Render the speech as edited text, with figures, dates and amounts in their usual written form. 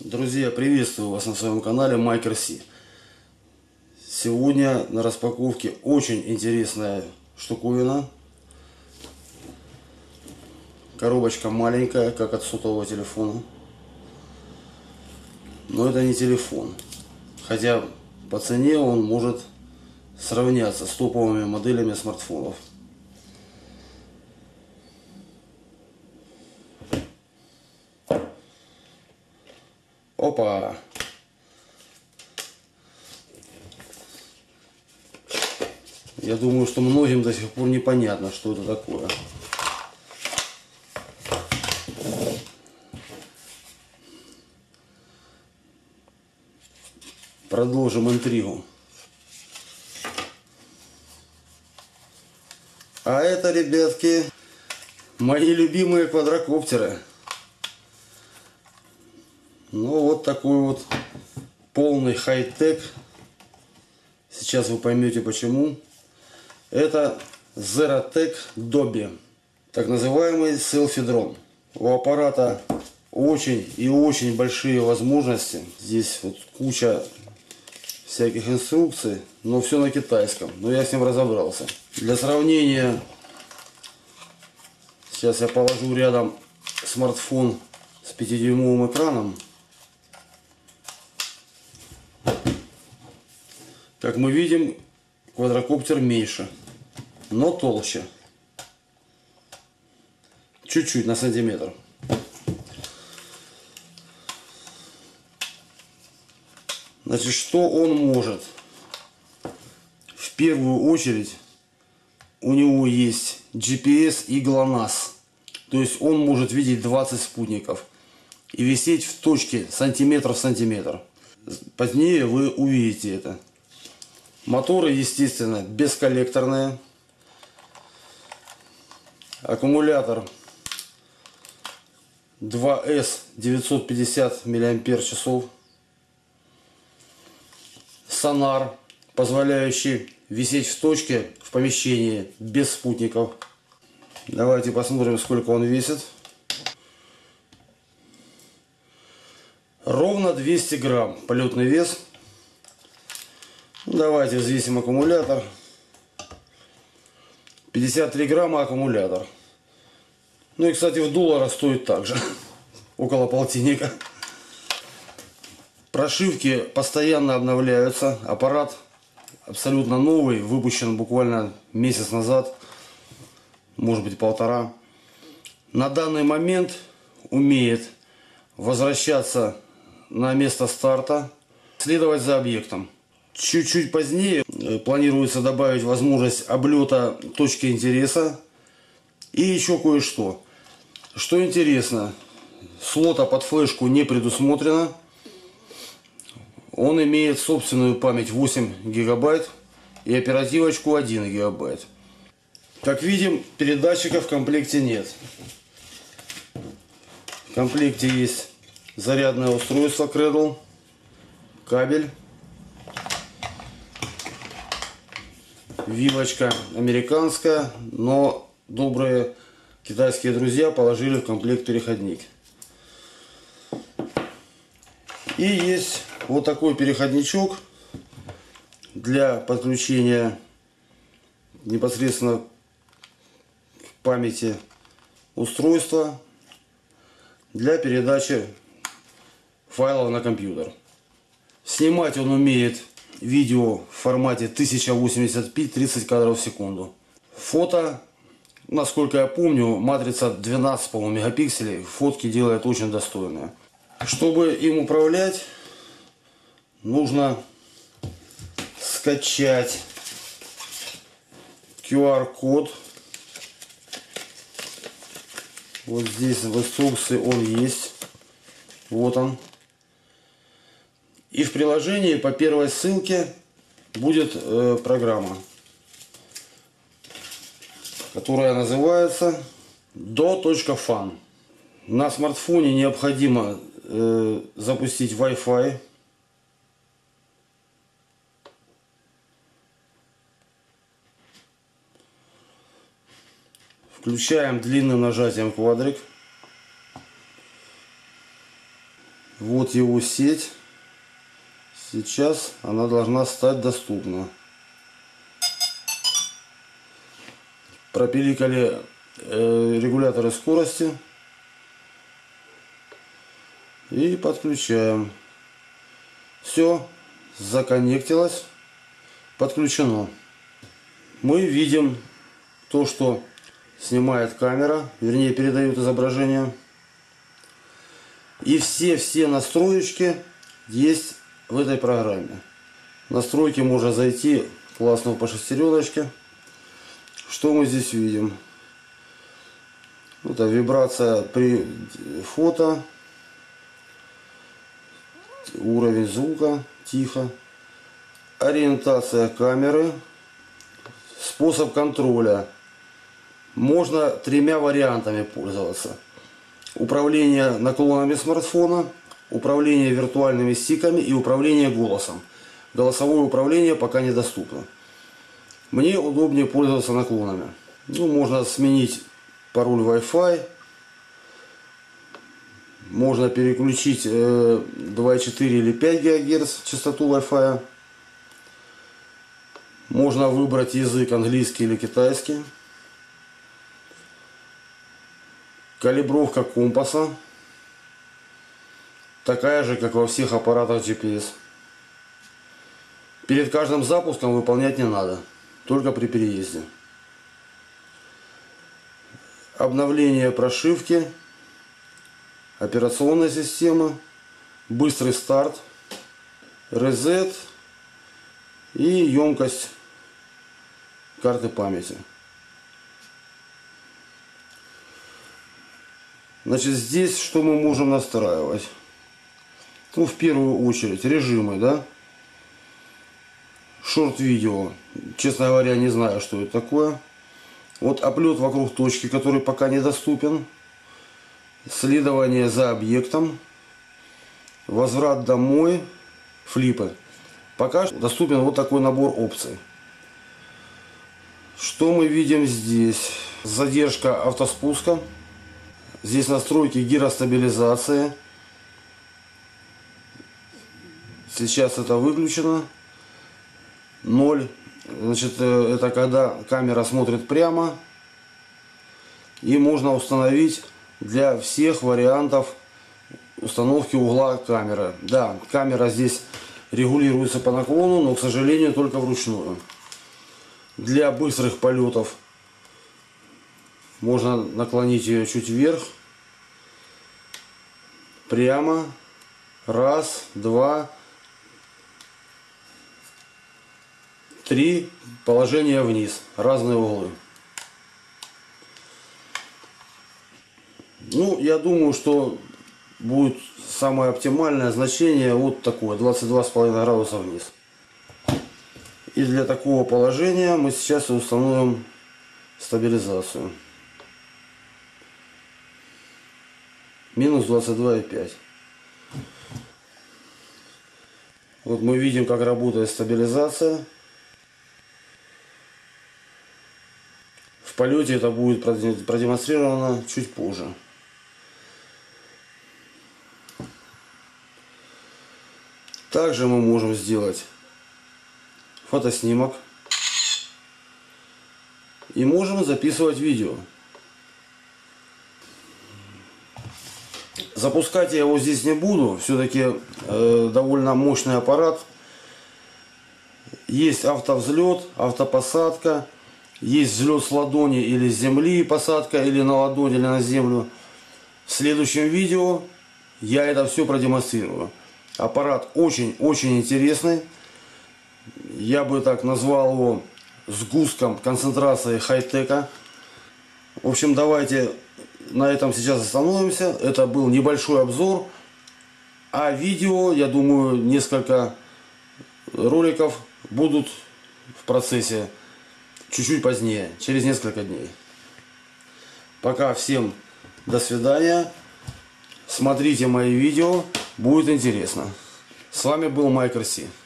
Друзья, приветствую вас на своем канале MyCarC. Сегодня на распаковке очень интересная штуковина. Коробочка маленькая, как от сотового телефона. Но это не телефон. Хотя по цене он может сравняться с топовыми моделями смартфонов. Опа! Я думаю, что многим до сих пор непонятно, что это такое. Продолжим интригу. А это, ребятки, мои любимые квадрокоптеры. Ну, вот такой вот полный хай-тек. Сейчас вы поймете почему. Это Zerotech Dobby, так называемый селфи-дрон. У аппарата очень и очень большие возможности. Здесь вот куча всяких инструкций, но все на китайском. Но я с ним разобрался. Для сравнения, сейчас я положу рядом смартфон с 5-дюймовым экраном. Как мы видим, квадрокоптер меньше, но толще. Чуть-чуть, на сантиметр. Значит, что он может? В первую очередь, у него есть GPS и GLONASS. То есть он может видеть 20 спутников и висеть в точке сантиметр в сантиметр. Позднее вы увидите это. Моторы, естественно, бесколлекторные. Аккумулятор 2S 950 мАч. Сонар, позволяющий висеть в точке в помещении без спутников. Давайте посмотрим, сколько он весит. Ровно 200 грамм полетный вес. Давайте взвесим аккумулятор. 53 грамма аккумулятор. Ну и, кстати, в долларах стоит также. Около полтинника. Прошивки постоянно обновляются. Аппарат абсолютно новый. Выпущен буквально месяц назад. Может быть, полтора. На данный момент умеет возвращаться на место старта. Следовать за объектом. Чуть-чуть позднее планируется добавить возможность облета точки интереса. И еще кое-что. Что интересно, слота под флешку не предусмотрено. Он имеет собственную память 8 гигабайт и оперативочку 1 гигабайт. Как видим, передатчика в комплекте нет. В комплекте есть зарядное устройство Cradle, кабель. Вилочка американская, но добрые китайские друзья положили в комплект переходник. И есть вот такой переходничок для подключения непосредственно к памяти устройства для передачи файлов на компьютер. Снимать он умеет видео в формате 1080p 30 кадров в секунду. Фото, насколько я помню, матрица 12, по-моему, мегапикселей. Фотки делает очень достойные. Чтобы им управлять, нужно скачать QR-код. Вот здесь в инструкции он есть. Вот он. И в приложении по первой ссылке будет программа, которая называется do.fan. На смартфоне необходимо запустить Wi-Fi. Включаем длинным нажатием квадрик. Вот его сеть. Сейчас она должна стать доступна. Пропиликали регуляторы скорости. И подключаем. Все, законнектилось, подключено. Мы видим то, что снимает камера, вернее передает изображение. И все настроечки есть в этой программе. Настройки можно зайти классно по шестереночке. Что мы здесь видим? Это вибрация при фото. Уровень звука, тихо. Ориентация камеры. Способ контроля. Можно 3 вариантами пользоваться. Управление наклонами смартфона, управление виртуальными стиками и управление голосом. Голосовое управление пока недоступно. Мне удобнее пользоваться наклонами. Ну, можно сменить пароль Wi-Fi. Можно переключить 2,4 или 5 ГГц частоту Wi-Fi. Можно выбрать язык английский или китайский. Калибровка компаса. Такая же, как во всех аппаратах GPS. Перед каждым запуском выполнять не надо. Только при переезде. Обновление прошивки. Операционной системы. Быстрый старт. Reset. И емкость карты памяти. Значит, здесь что мы можем настраивать? Ну, в первую очередь, режимы, да? Шорт-видео. Честно говоря, не знаю, что это такое. Вот облет вокруг точки, который пока недоступен. Следование за объектом. Возврат домой. Флипы. Пока доступен вот такой набор опций. Что мы видим здесь? Задержка автоспуска. Здесь настройки гиростабилизации. Сейчас это выключено. 0. Значит, это когда камера смотрит прямо. И можно установить для всех вариантов установки угла камеры. Да, камера здесь регулируется по наклону, но, к сожалению, только вручную. Для быстрых полетов можно наклонить ее чуть вверх. Прямо. Раз, два, три. Положение вниз. Разные углы. Ну, я думаю, что будет самое оптимальное значение вот такое. 22,5 градуса вниз. И для такого положения мы сейчас установим стабилизацию. Минус 22,5. Вот мы видим, как работает стабилизация. В полете это будет продемонстрировано чуть позже. Также мы можем сделать фотоснимок. И можем записывать видео. Запускать я его здесь не буду. Все-таки довольно мощный аппарат. Есть автовзлет, автопосадка. Есть взлет с ладони или с земли, посадка или на ладонь, или на землю. В следующем видео я это все продемонстрирую. Аппарат очень-очень интересный. Я бы так назвал его сгустком концентрации хай-тека. В общем, давайте на этом сейчас остановимся. Это был небольшой обзор. А видео, я думаю, несколько роликов будут в процессе чуть-чуть позднее, через несколько дней. Пока всем до свидания. Смотрите мои видео, будет интересно. С вами был Майкл Си.